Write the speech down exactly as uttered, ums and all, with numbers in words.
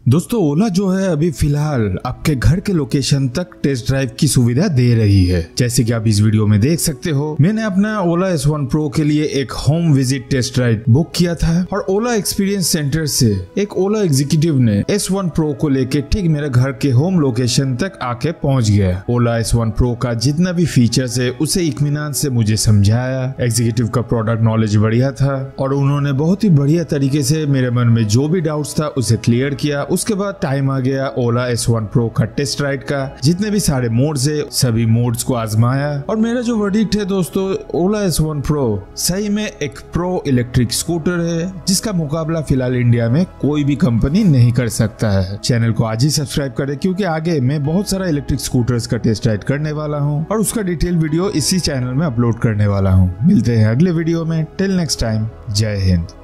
दोस्तों ओला जो है अभी फिलहाल आपके घर के लोकेशन तक टेस्ट ड्राइव की सुविधा दे रही है। जैसे कि आप इस वीडियो में देख सकते हो, मैंने अपना ओला एस वन प्रो के लिए एक home visit test drive book किया था और ओला एक्सपीरियंस सेंटर से एक ओला एग्जीक्यूटिव ने एस वन प्रो को लेके ठीक मेरे घर के होम लोकेशन तक आके पहुंच गया। ओला एस वन प्रो का जितना भी फीचर्स है उसे इत्मीनान से मुझे समझाया। एग्जीक्यूटिव का प्रोडक्ट नॉलेज बढ़िया था और उन्होंने बहुत ही बढ़िया तरीके से मेरे मन में जो भी डाउट्स था उसे क्लियर किया। उसके बाद टाइम आ गया ओला एस वन प्रो का टेस्ट राइड का। जितने भी सारे मोड्स है सभी मोड्स को आजमाया और मेरा जो वर्डिक्ट है दोस्तों, ओला एस वन प्रो सही में एक प्रो इलेक्ट्रिक स्कूटर है जिसका मुकाबला फिलहाल इंडिया में कोई भी कंपनी नहीं कर सकता है। चैनल को आज ही सब्सक्राइब करें क्योंकि आगे मैं बहुत सारा इलेक्ट्रिक स्कूटर्स का टेस्ट राइड करने वाला हूँ और उसका डिटेल वीडियो इसी चैनल में अपलोड करने वाला हूँ। मिलते हैं अगले वीडियो में। टिल नेक्स्ट टाइम, जय हिंद।